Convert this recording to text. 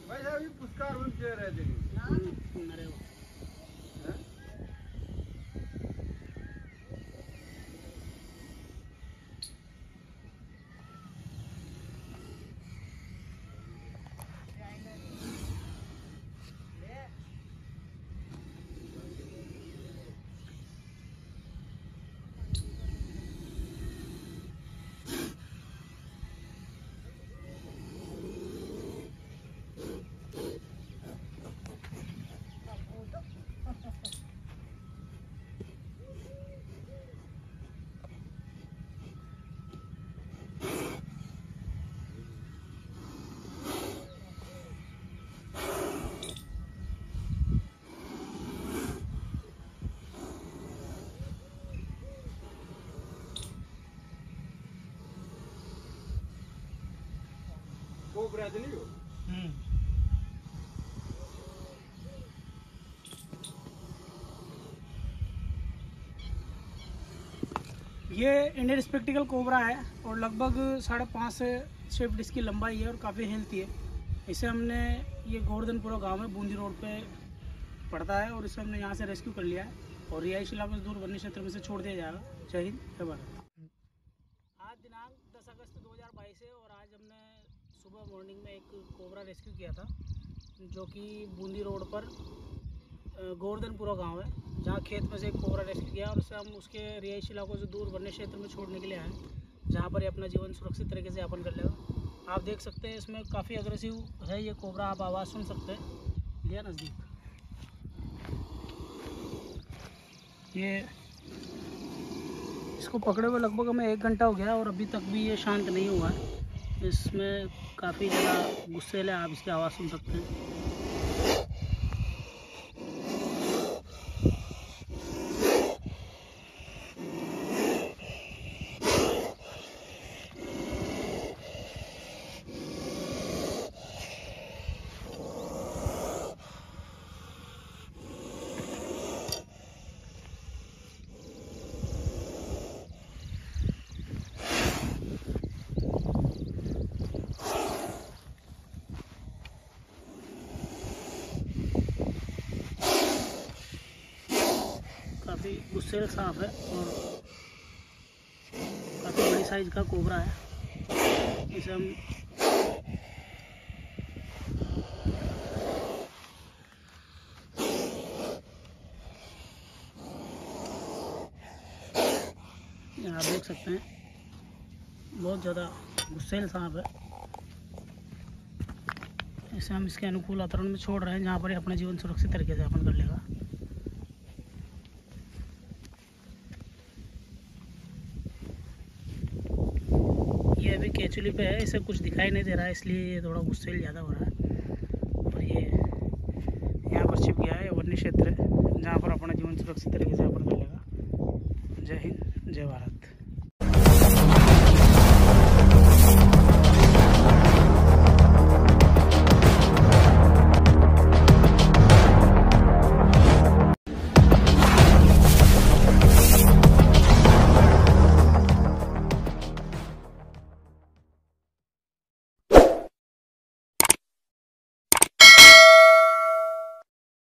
वैसे अभी पुरस्कार में दे रहे थे अरे कोबरा तो नहीं हो। ये इंडियन स्पेक्टिकल कोबरा है और लगभग 5.5 से 6 फीट इसकी लंबाई है और काफ़ी हेल्थी है। इसे हमने ये गोवर्धनपुरा गांव में बूंदी रोड पे पड़ता है और इसे हमने यहाँ से रेस्क्यू कर लिया है और रिहायशी इलाके से दूर वन्य क्षेत्र में से छोड़ दिया जाएगा। जय हिंद, जय भारत। आज दिनांक 10 अगस्त 2022 है और आज हमने सुबह मॉर्निंग में एक कोबरा रेस्क्यू किया था जो कि बूंदी रोड पर गोवर्धनपुरा गांव है, जहां खेत में से एक कोबरा रेस्क्यू किया और उसे हम उसके रिहायशी इलाकों से दूर वन्य क्षेत्र में छोड़ने के लिए आए, जहां पर ये अपना जीवन सुरक्षित तरीके से यापन कर लेगा। आप देख सकते हैं इसमें काफ़ी अग्रेसिव है ये कोबरा, आप आवाज़ सुन सकते हैं। लिया नज़दीक, ये इसको पकड़े हुए लगभग हमें 1 घंटा हो गया और अभी तक भी ये शांत नहीं हुआ है। इसमें काफ़ी ज़्यादा गुस्सेल है, आप इसकी आवाज़ सुन सकते हैं। काफ़ी गुस्सेल सांप है और काफ़ी बड़ी साइज का कोबरा है। इसे हम आप देख सकते हैं, बहुत ज़्यादा गुस्सेल सांप है। इसे हम इसके अनुकूल वातावरण में छोड़ रहे हैं जहाँ पर ये अपना जीवन सुरक्षित तरीके से यापन कर लेगा। ये अभी केचुली पे है, इसे कुछ दिखाई नहीं दे रहा है इसलिए ये थोड़ा गुस्सेल ज़्यादा हो रहा है और ये यहाँ पर छिप गया है। वन्य क्षेत्र है जहाँ पर अपना जीवन सुरक्षित तरीके से यापन कर लेगा। जय हिंद, जय भारत।